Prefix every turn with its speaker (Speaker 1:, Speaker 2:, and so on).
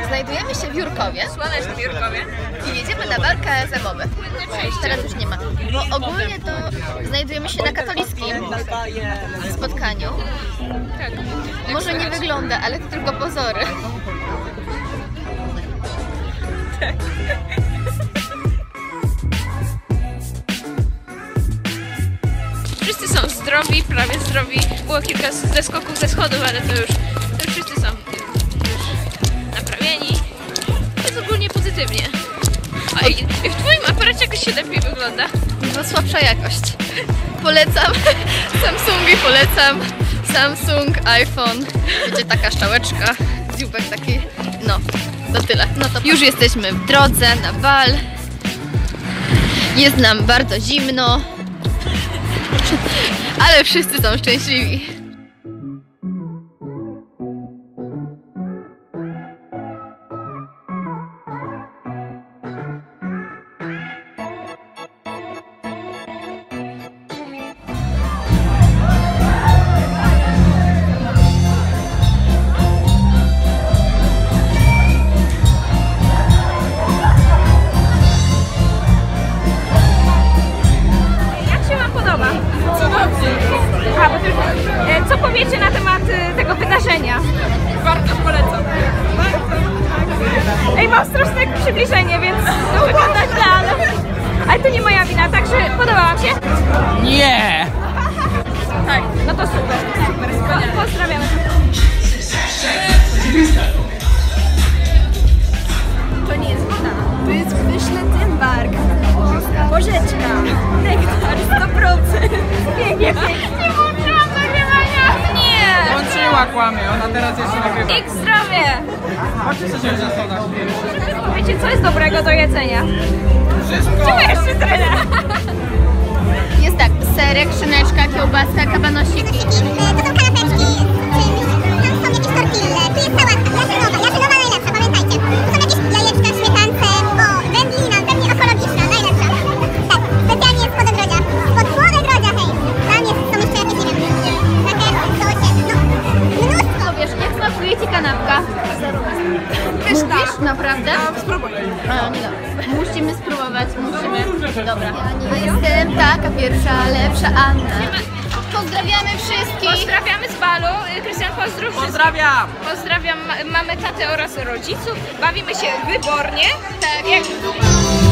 Speaker 1: Znajdujemy się w Jurkowie.
Speaker 2: Słonecznym Jurkowie.
Speaker 1: I jedziemy na bal KSM-owy. Teraz już nie ma. Bo ogólnie to znajdujemy się na katolickim spotkaniu.
Speaker 2: Tak.
Speaker 1: Może nie wygląda, ale to tylko pozory.
Speaker 2: Tak. Wszyscy są zdrowi, prawie zdrowi. Było kilka zeskoków ze schodów, ale to już wszyscy są już naprawieni. Jest ogólnie pozytywnie. A i w twoim aparacie jakoś się lepiej wygląda.
Speaker 1: Bo słabsza jakość. Polecam Samsungi, polecam Samsung, iPhone. Wiecie, taka szczałeczka, dzióbek taki. No, to tyle. No to już jesteśmy w drodze na bal. Jest nam bardzo zimno. Ale wszyscy są szczęśliwi.
Speaker 2: Co powiecie na temat tego wydarzenia? Bardzo polecam. Ej, mam straszne przybliżenie, więc to wygląda źle, ale to nie moja wina, także podoba wam się?
Speaker 3: Nie!
Speaker 2: Tak, no to super, pozdrawiamy.
Speaker 4: To nie jest woda, to jest pyszny tymbark. Porzeczka, nektar 100%.
Speaker 2: Nie włączyłam nagrywania! Nie!
Speaker 3: Włączyła, kłamie, ona teraz jeszcze nagrywa.
Speaker 2: Ich zdrowie!
Speaker 3: Chodźcie sobie na schodach.
Speaker 2: Wiecie, co jest dobrego do jedzenia?
Speaker 3: Wszystko!
Speaker 2: Czemu jeszcze tyle?
Speaker 1: Jest tak, serek, szyneczka, kiełbaska, kabanosiki.
Speaker 5: To są kanapeczki z czymś, tam są jakieś tortille, tu jest sałatka, jarzynowa najlepsza, pamiętajcie. Tu są jakieś jajeczka, śmietance, o, wędlina, pewnie ekologiczna, najlepsza. Tak, specjalnie jest spod ogrodzia. Spod ogrodzia, hej. Tam są jeszcze jakieś, nie wiem, takie sosie, no, mnóstwo.
Speaker 1: No wiesz, jak smakuje ci kanapka? Mówisz? Naprawdę?
Speaker 4: Spróbuj.
Speaker 1: A, nie dobra. Musimy spróbować, musimy. Dobra. Ja jestem taka pierwsza, lepsza Anna. Pozdrawiamy wszystkich.
Speaker 2: Pozdrawiamy z balu. Krystian, pozdrów.
Speaker 3: Pozdrawiam!
Speaker 2: Pozdrawiam mamę, tatę oraz rodziców. Bawimy się wybornie.
Speaker 1: Tak.
Speaker 2: Jak